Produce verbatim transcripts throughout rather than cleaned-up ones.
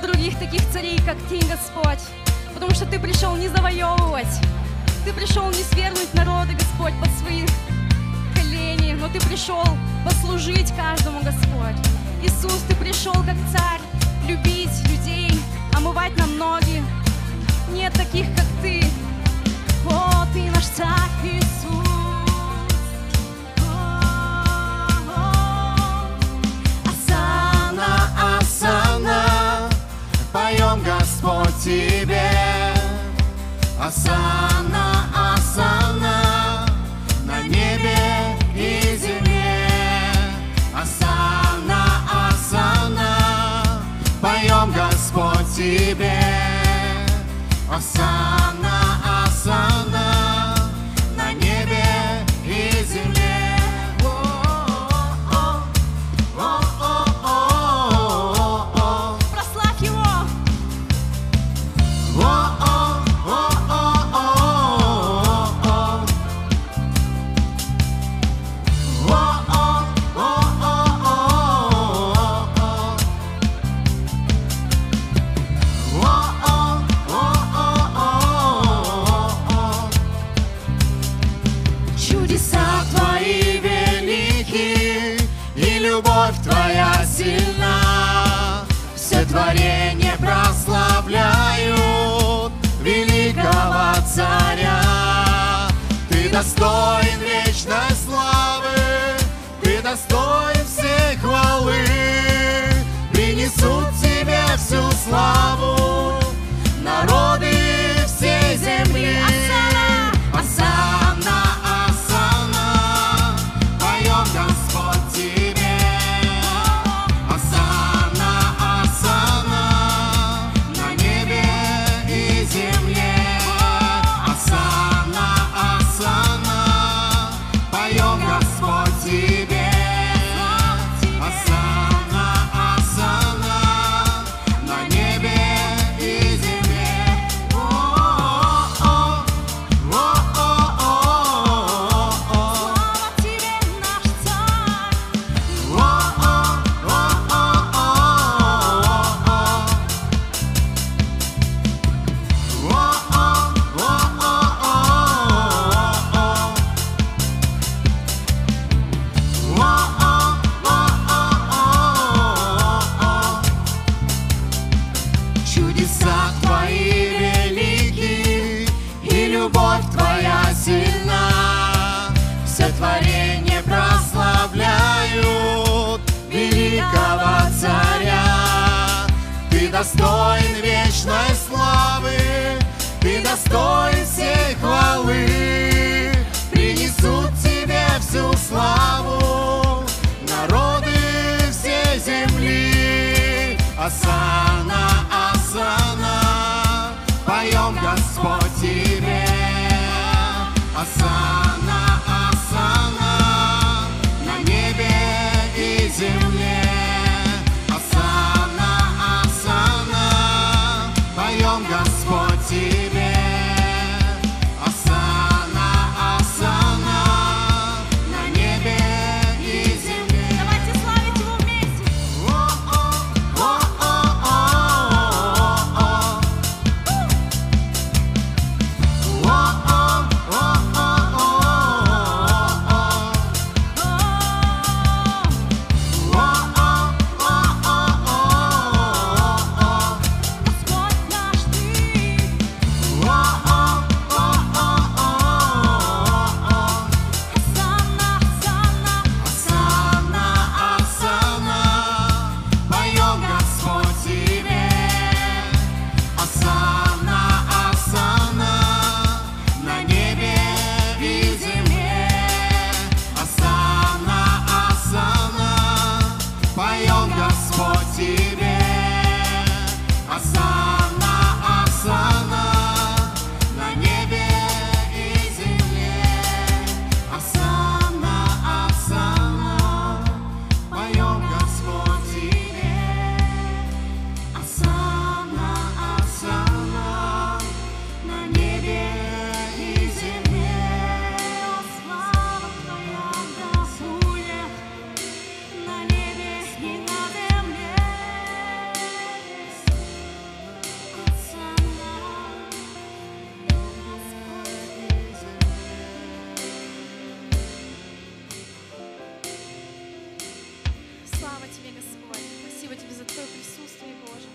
других таких царей, как Ты, Господь, потому что Ты пришел не завоевывать, Ты пришел не свергнуть народы, Господь, под свои колени, но Ты пришел послужить каждому, Господь. Иисус, Ты пришел как царь, любить людей, омывать нам ноги. Нет таких, как Ты. О, Ты наш царь, Иисус. Осанна, осанна, поем, Господь, Тебе. Осанна, осанна, на небе и земле. Осанна, осанна, поем, Господь, Тебе. Осанна, осанна, на небе и земле. Прославь Его! Чудеса Твои велики, и любовь Твоя сильна. Все творения прославляют великого Царя. Ты достоин вечной славы, Ты достоин всей хвалы. Принесут Тебе всю славу народы всей земли. Осанна, осанна, поем, Господь, Тебе. Осанна, осанна, на небе и земле. Осанна, осанна, поем, Господь, Тебе. Осанна, осанна, на небе и земле. О-о-о, о-о-о, Слава Тебе, наш царь! Чудеса Твои велики, и любовь Твоя сильна. Все творения прославляют великого Царя. Ты достоин вечной славы, Ты достоин всей хвалы. Принесут Тебе всю славу народы всей земли. Осанна, осанна, поем, Господь, Тебе. Осанна, осанна, на небе и земле. Осанна, осанна, поем, Господь, Тебе. Осанна, осанна, на небе Тебе, Господь. Спасибо Тебе за Твое присутствие, Боже.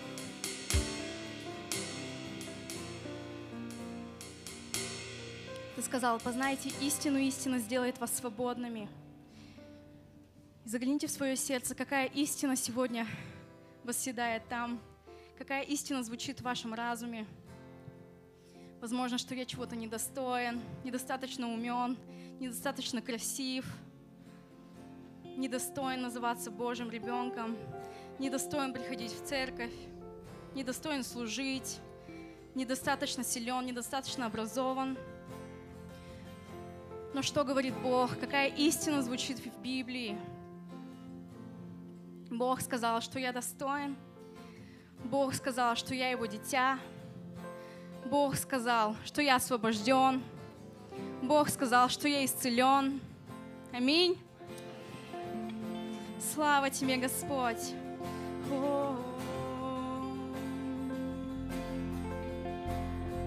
Ты сказал: познайте истину, истина сделает вас свободными. И загляните в свое сердце, какая истина сегодня восседает там, какая истина звучит в вашем разуме. Возможно, что я чего-то недостоин, недостаточно умен, недостаточно красив, недостоин называться Божьим ребенком, недостоин приходить в церковь, недостоин служить, недостаточно силен, недостаточно образован. Но что говорит Бог? Какая истина звучит в Библии? Бог сказал, что я достоин. Бог сказал, что я Его дитя. Бог сказал, что я освобожден. Бог сказал, что я исцелен. Аминь. Слава Тебе, Господь. О-о-о.